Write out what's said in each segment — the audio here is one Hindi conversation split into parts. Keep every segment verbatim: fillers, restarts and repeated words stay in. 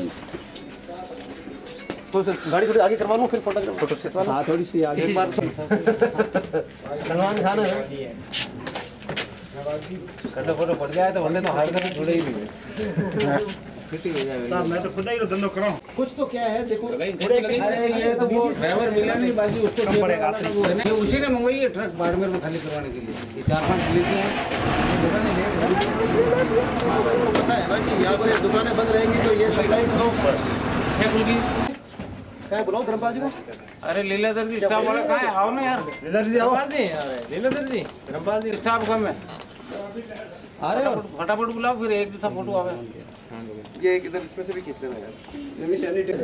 तो सर गाड़ी थोड़ी आगे करवा लूँ फिर फोटो फोटो खिंचवा लूँ। हाँ थोड़ी सी आगे एक बार सलमान खान है कटो फोटो पड़ जाए तो वरना तो हाथ में जुड़े ही नहीं फिट हो जाएगा। मैं तो खुद ही धंधो कराऊं। कुछ तो क्या है देखो। अरे ये तो वो ड्राइवर मिला नहीं, बाकी उसको कम पड़ेगा। ये उसी ने मंगवाई है ट्रक बाड़मेर में खाली करवाने के लिए। ये चार पांच लेते हैं पता है ना कि यहाँ पे दुकानें बंद रहेंगी तो ये सप्लाई करो क्या खुल गई। क्या बुलाओ धर्मपाल जी को। अरे लीलाधर जी स्टाफ वाला कहाँ है, आओ ना यार। लीलाधर जी आओ। लीलाधर जी धर्मपाल जी स्टाफ कम है। अरे फटाफट बुलाओ फिर एक जैसा फोटो आवे। ये एक इधर इसमें से भी खींच लेना यार। ये भी सैनिटरी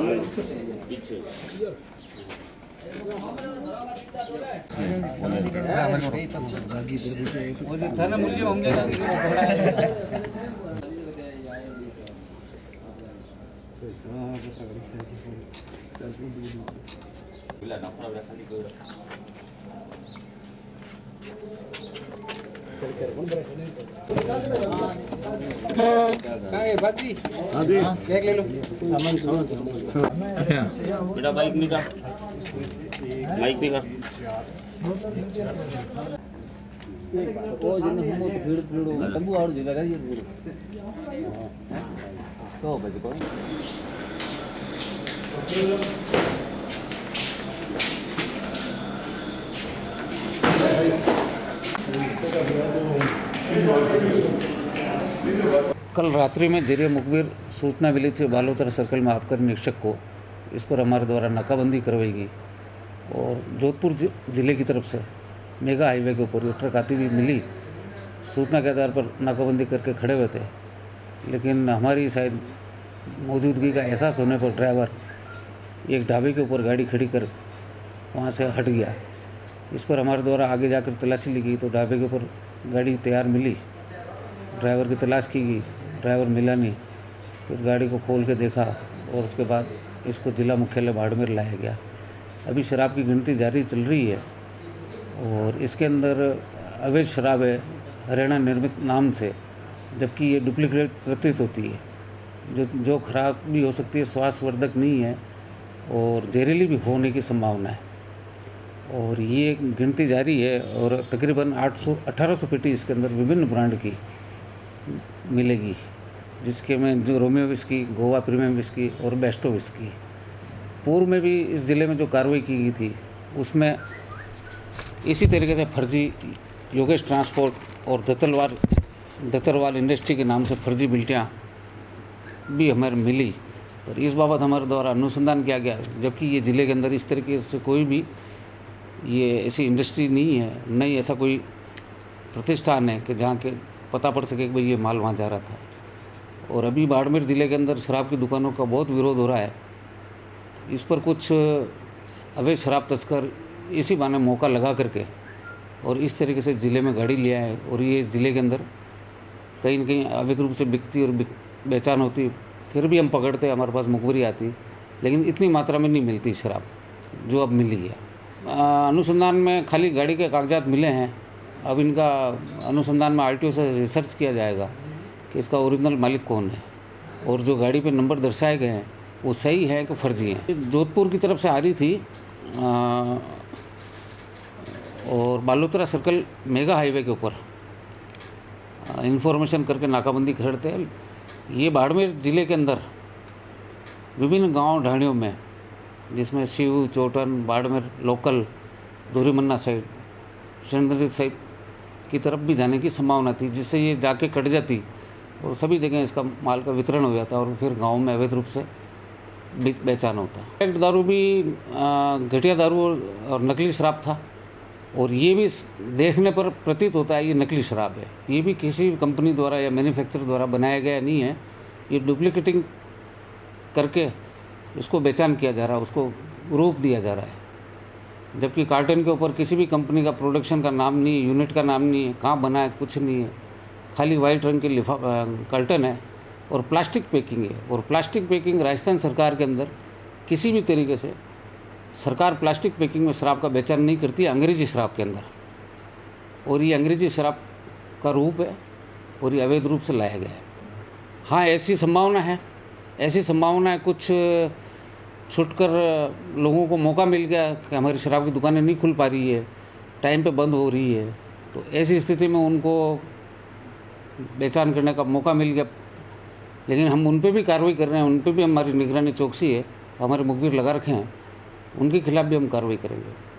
मुझे थाना मुझे होंगे बाजी हाँ जी देख ले लो बेटा बाइक निकाल बाइक निकाल वो जिन हम तो भीड़ भीड़ तंबू और जी लगा ये भीड़ तो बजे को कल रात्रि में जरिए मुखबिर सूचना मिली थी बालोतरा सर्कल में आबकारी निरीक्षक को। इस पर हमारे द्वारा नाकाबंदी करवाई गई और जोधपुर जिले की तरफ से मेगा हाईवे के ऊपर ये ट्रक आती हुई मिली। सूचना के आधार पर नाकाबंदी करके खड़े हुए थे, लेकिन हमारी शायद मौजूदगी का एहसास होने पर ड्राइवर एक ढाबे के ऊपर गाड़ी खड़ी कर वहाँ से हट गया। इस पर हमारे द्वारा आगे जाकर तलाशी ली गई तो ढाबे के ऊपर गाड़ी तैयार मिली। ड्राइवर की तलाश की गई, ड्राइवर मिला नहीं। फिर गाड़ी को खोल के देखा और उसके बाद इसको जिला मुख्यालय बाड़मेर लाया गया। अभी शराब की गिनती जारी चल रही है और इसके अंदर अवैध शराब है हरियाणा निर्मित नाम से, जबकि ये डुप्लीकेट प्रतीत होती है, जो जो खराब भी हो सकती है, स्वास्थ्यवर्धक नहीं है और जहरीली भी होने की संभावना है। और ये गिनती जारी है और तकरीबन आठ सौ अठारह सौ पेटी इसके अंदर विभिन्न ब्रांड की मिलेगी, जिसके में जो Romeo whisky, Goa premium whisky और बेस्टो विस्की। पूर्व में भी इस ज़िले में जो कार्रवाई की गई थी उसमें इसी तरीके से फर्जी योगेश ट्रांसपोर्ट और दत्तलवार दत्तरवाल इंडस्ट्री के नाम से फर्जी बिल्टियाँ भी हमें मिली। और इस बाबत हमारे द्वारा अनुसंधान किया गया, जबकि ये ज़िले के अंदर इस तरीके से कोई भी ये ऐसी इंडस्ट्री नहीं है, नहीं ऐसा कोई प्रतिष्ठान है कि जहाँ के पता पड़ सके कि भाई ये माल वहाँ जा रहा था। और अभी बाड़मेर ज़िले के अंदर शराब की दुकानों का बहुत विरोध हो रहा है। इस पर कुछ अवैध शराब तस्कर इसी बहाने मौका लगा करके और इस तरीके से ज़िले में गाड़ी लिया है और ये ज़िले के अंदर कहीं न कहीं अवैध रूप से बिकती और बेचान होती। फिर भी हम पकड़ते, हमारे पास मुखबिरी आती, लेकिन इतनी मात्रा में नहीं मिलती शराब जो अब मिली है। अनुसंधान में खाली गाड़ी के कागजात मिले हैं। अब इनका अनुसंधान में आरटीओ से रिसर्च किया जाएगा कि इसका ओरिजिनल मालिक कौन है और जो गाड़ी पे नंबर दर्शाए गए हैं वो सही है कि फर्जी हैं। जोधपुर की तरफ से आ रही थी आ, और बालोतरा सर्कल मेगा हाईवे के ऊपर इंफॉर्मेशन करके नाकाबंदी करते हैं। ये बाड़मेर ज़िले के अंदर विभिन्न गांव ढाणियों में, जिसमें शिव, चोटन, बाड़मेर लोकल, धूरीमन्ना साइड, शेंद्री साइड की तरफ भी जाने की संभावना थी, जिससे ये जाके कट जाती और सभी जगह इसका माल का वितरण हो जाता और फिर गांव में अवैध रूप से बेचान होता। एक दारू भी घटिया दारू और नकली शराब था और ये भी देखने पर प्रतीत होता है ये नकली शराब है। ये भी किसी कंपनी द्वारा या मैन्युफैक्चरर द्वारा बनाया गया नहीं है, ये डुप्लीकेटिंग करके इसको बेचान किया जा रहा है, उसको रूप दिया जा रहा है। जबकि कार्टन के ऊपर किसी भी कंपनी का प्रोडक्शन का नाम नहीं है, यूनिट का नाम नहीं है, कहाँ बना है कुछ नहीं है, खाली वाइट रंग के लिफा कार्टन है और प्लास्टिक पैकिंग है। और प्लास्टिक पैकिंग राजस्थान सरकार के अंदर किसी भी तरीके से सरकार प्लास्टिक पैकिंग में शराब का बेचान नहीं करती है, अंग्रेजी शराब के अंदर। और ये अंग्रेजी शराब का रूप है और ये अवैध रूप से लाया गया है। हाँ, ऐसी संभावना है ऐसी संभावना है कुछ छुटकर लोगों को मौका मिल गया कि हमारी शराब की दुकानें नहीं खुल पा रही है, टाइम पे बंद हो रही है, तो ऐसी स्थिति में उनको पहचान करने का मौका मिल गया। लेकिन हम उन पे भी कार्रवाई कर रहे हैं, उन पे भी हमारी निगरानी चौकसी है, हमारे मुखबिर लगा रखे हैं, उनके खिलाफ़ भी हम कार्रवाई करेंगे।